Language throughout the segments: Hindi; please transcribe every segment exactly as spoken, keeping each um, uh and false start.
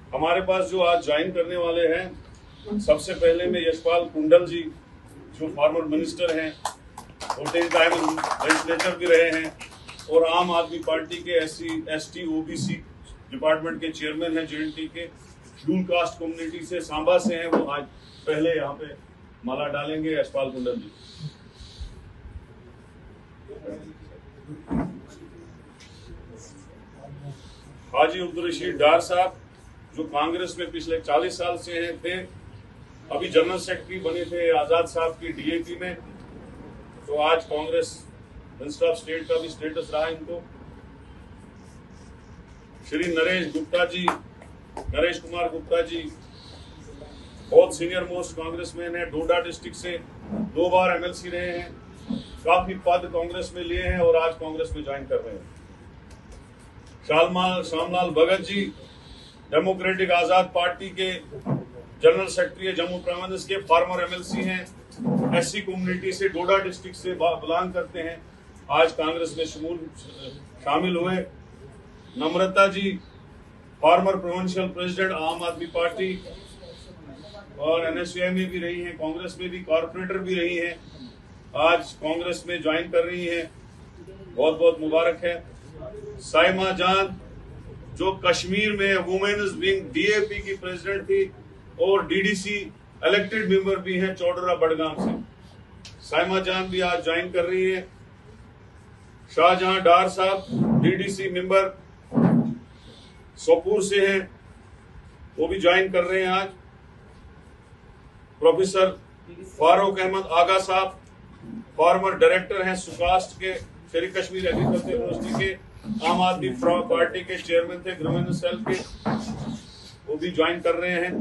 हमारे पास जो आज ज्वाइन करने वाले हैं, सबसे पहले में यशपाल कुंडल जी, जो फॉर्मर मिनिस्टर हैं, फोर्टीन टाइम लेजिस्लेटर भी रहे हैं और आम आदमी पार्टी के S C S T O B C department के चेयरमैन हैं, जे एन टी के शेड्यूल कास्ट कम्युनिटी से सांबा से हैं। वो आज पहले यहाँ पे माला डालेंगे। यशपाल कुंडल जी। हाजी अब्दुल रशीद डार साहब, जो कांग्रेस में पिछले चालीस साल से हैं, थे, अभी जनरल सेक्रेटरी बने थे आजाद साहब की डी ए पी में, तो आज कांग्रेस मिनिस्टर ऑफ स्टेट का भी स्टेटस रहा इनको। श्री नरेश गुप्ता जी, नरेश कुमार गुप्ता जी बहुत सीनियर मोस्ट कांग्रेसमैन है, डोडा डिस्ट्रिक्ट से दो बार एम एल सी रहे हैं, काफी पद कांग्रेस में लिए हैं और आज कांग्रेस में ज्वाइन कर रहे हैं। शालमाल श्यामलाल भगत जी, डेमोक्रेटिक आजाद पार्टी के जनरल सेक्रेटरी जम्मू प्रोविंस के, फॉर्मर एम एल सी हैं, एस सी कम्युनिटी से डोडा डिस्ट्रिक्ट से बिलोंग करते हैं, आज कांग्रेस में शमूल शामिल हुए। Namrata ji, former provincial president Aam Aadmi party और एन एस यू आई में भी रही हैं, कांग्रेस में भी कॉर्पोरेटर भी रही हैं, आज कांग्रेस में ज्वाइन कर रही हैं, बहुत बहुत मुबारक है। साइमा जान, जो कश्मीर में women's wing D A P की प्रेसिडेंट थी और D D C elected member भी हैं चौडरा बड़गाम से, साइमा जान भी आज ज्वाइन कर रही है। Shahjahan Dar Sahab, D D C member Sopore से हैं, वो भी ज्वाइन कर रहे हैं आज। प्रोफेसर फारूक अहमद आगा साहब, फॉर्मर डायरेक्टर हैं सुकास्ट के, शेर कश्मीर एग्रीकल्चर यूनिवर्सिटी के, आम आदमी पार्टी के चेयरमैन थे ग्रामीण सेल के, वो भी ज्वाइन कर रहे हैं।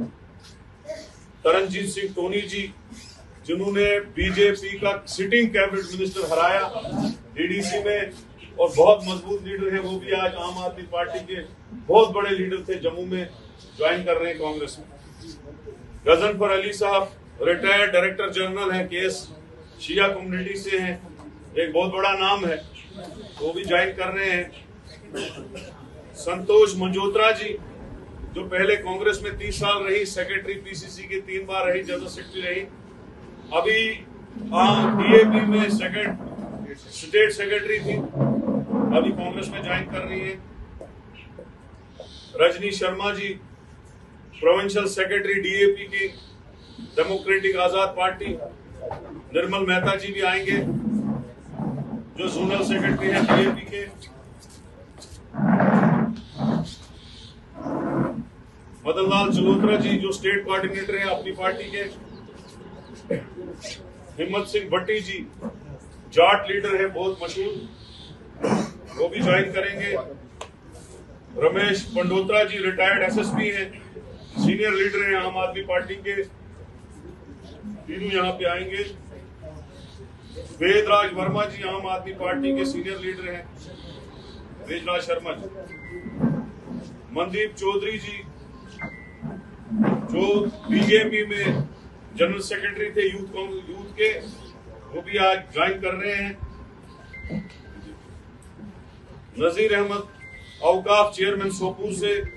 तरनजीत सिंह टोनी जी, जिन्होंने बीजेपी का सिटिंग कैबिनेट मिनिस्टर हराया डी डी सी में और बहुत मजबूत लीडर है, वो भी आज आम आदमी पार्टी के बहुत बड़े लीडर थे जम्मू में, ज्वाइन कर रहे हैं कांग्रेस में। Ghazanfar Ali Sahab, retired director general हैं, केस शिया कम्युनिटी से हैं, एक बहुत बड़ा नाम है, वो भी ज्वाइन कर रहे हैं। संतोष मंजोत्रा जी, जो पहले कांग्रेस में तीस साल रही, सेक्रेटरी पी सी सी की तीन बार रही, जनरल सेक्रेटरी रही, अभी डी ए पी में सेक्रेटरी स्टेट सेक्रेटरी थी, अभी कांग्रेस में ज्वाइन कर रही है। Rajni Sharma ji, provincial secretary D A P की डेमोक्रेटिक आजाद पार्टी। निर्मल मेहता जी भी आएंगे, जो जोनल सेक्रेटरी हैं डी ए पी के। मदन लाल जलोत्रा जी, जो स्टेट कोऑर्डिनेटर हैं अपनी पार्टी के। हिम्मत सिंह भट्टी जी, जाट लीडर है बहुत मशहूर, वो भी ज्वाइन करेंगे। Ramesh Pandotra ji, retired S S P हैं, सीनियर लीडर हैं आम आदमी पार्टी के, तीनों यहाँ पे आएंगे। वेदराज वर्मा जी, आम आदमी पार्टी के सीनियर लीडर हैं। वेदराज शर्मा जी। मनदीप चौधरी जी, जो बीजेपी में जनरल सेक्रेटरी थे यूथ यूथ के, वो भी आज ज्वाइन कर रहे हैं। नजीर अहमद, औकाफ चेयरमैन सोपूर से,